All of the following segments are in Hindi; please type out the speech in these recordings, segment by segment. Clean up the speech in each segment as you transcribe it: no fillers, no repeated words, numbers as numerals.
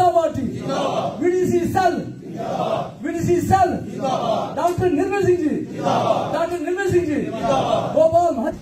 जनता party, VDC cell, doctor Nirmal Singh ji, Gopal Mahat.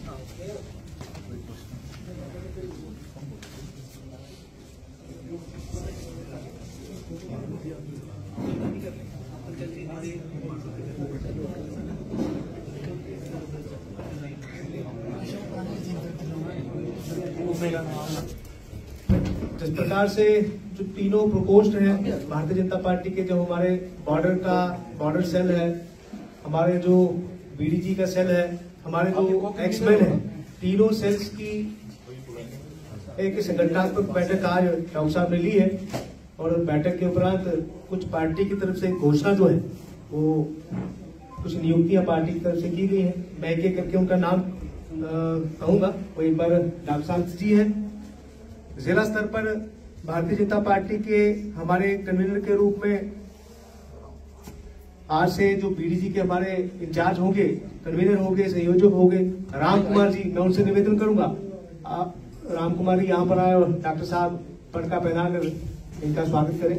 जिस प्रकार से जो तीनों प्रकोष्ठ हैं भारतीय जनता पार्टी के, जो हमारे बॉर्डर सेल है, हमारे जो बीडीजी का सेल है, हमारे जो एक्समैन है, तीनों सेल्स की एक संगठनात्मक बैठक आज डॉक्टर साहब ने ली है। और बैठक के उपरांत कुछ पार्टी की तरफ से घोषणा जो है वो कुछ नियुक्तियां पार्टी की तरफ से की गई है। मैं एक एक करके उनका नाम कहूंगा। वही पर डॉक्टर साहब जी है। जिला स्तर पर भारतीय जनता पार्टी के हमारे कन्वीनर के रूप में आज से जो बीडीजी के हमारे इंचार्ज होंगे, कन्वीनर होंगे, संयोजक होंगे, राम कुमार जी, मैं उनसे निवेदन करूंगा आप राम कुमार जी यहाँ पर आए और डॉक्टर साहब पटका पहनाकर इनका स्वागत करें।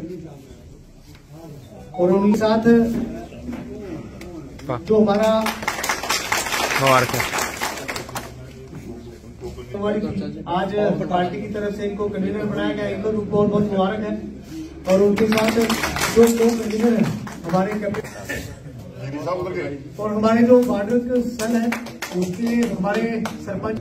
और उनके साथ जो हमारा आज पार्टी की तरफ से इनको कन्वीनर बनाया गया, इनको बहुत बहुत मुबारक है। और उनके साथ जो दो कन्वीनर है हमारे और हमारे जो बॉर्डर सेल है उसके हमारे सरपंच।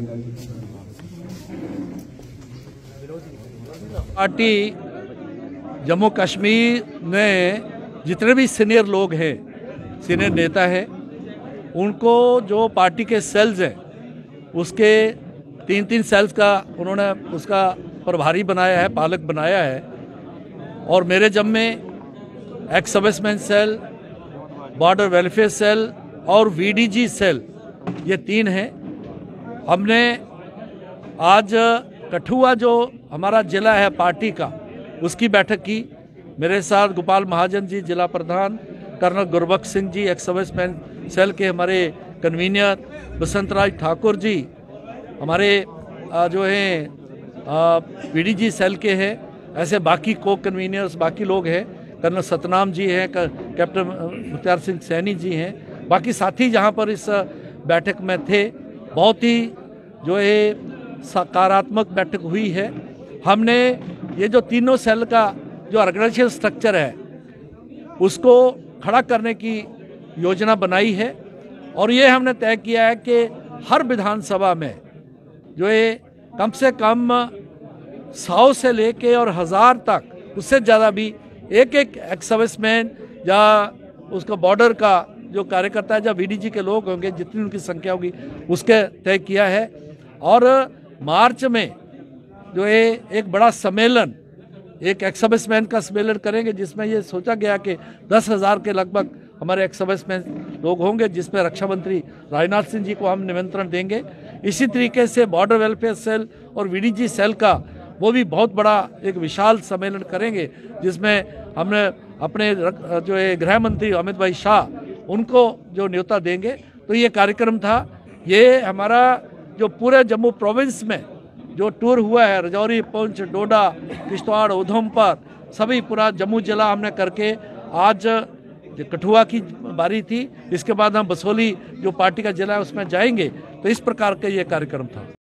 पार्टी जम्मू कश्मीर में जितने भी सीनियर लोग हैं, सीनियर नेता हैं, उनको जो पार्टी के सेल्स हैं उसके 3-3 सेल्स का उन्होंने उसका प्रभारी बनाया है, पालक बनाया है। और मेरे जम्मे ex serviceman cell, border welfare cell और वीडीजी सेल, ये 3 हैं। हमने आज कठुआ जो हमारा जिला है पार्टी का, उसकी बैठक की। मेरे साथ गोपाल महाजन जी जिला प्रधान, colonel Gurbaksh Singh ji ex serviceman cell के हमारे कन्वीनर, बसंत राज ठाकुर जी हमारे जो हैं बीडीजी सेल के हैं, ऐसे बाकी को कन्वीनर्स बाकी लोग हैं, कर्नल सतनाम जी हैं, कैप्टन मुख्तार सिंह सैनी जी हैं, बाकी साथी जहां पर इस बैठक में थे। बहुत ही जो है सकारात्मक बैठक हुई है। हमने ये जो तीनों सेल का जो ऑर्गेनाइजेशन स्ट्रक्चर है उसको खड़ा करने की योजना बनाई है। और ये हमने तय किया है कि हर विधानसभा में जो है कम से कम 100 से लेके और 1000 तक, उससे ज़्यादा भी एक एक्स सर्विसमैन या उसका बॉर्डर का जो कार्यकर्ता है, जब बीडीजी के लोग होंगे, जितनी उनकी संख्या होगी उसके तय किया है। और मार्च में जो है एक बड़ा सम्मेलन, एक एक्स सर्विसमैन का सम्मेलन करेंगे, जिसमें ये सोचा गया कि 10,000 के लगभग हमारे एक्स सर्विसमैन लोग होंगे, जिसमें रक्षा मंत्री राजनाथ सिंह जी को हम निमंत्रण देंगे। इसी तरीके से बॉर्डर वेलफेयर सेल और वीडीजी सेल का वो भी बहुत बड़ा एक विशाल सम्मेलन करेंगे, जिसमें हमने अपने जो है गृह मंत्री अमित भाई शाह, उनको जो न्योता देंगे। तो ये कार्यक्रम था। ये हमारा जो पूरे जम्मू प्रोविंस में जो टूर हुआ है, राजौरी, पुंछ, डोडा, किश्तवाड़, उधमपुर, सभी पूरा जम्मू जिला हमने करके आज कठुआ की बारी थी। इसके बाद हम बसोली जो पार्टी का जिला है उसमें जाएंगे। तो इस प्रकार का ये कार्यक्रम था।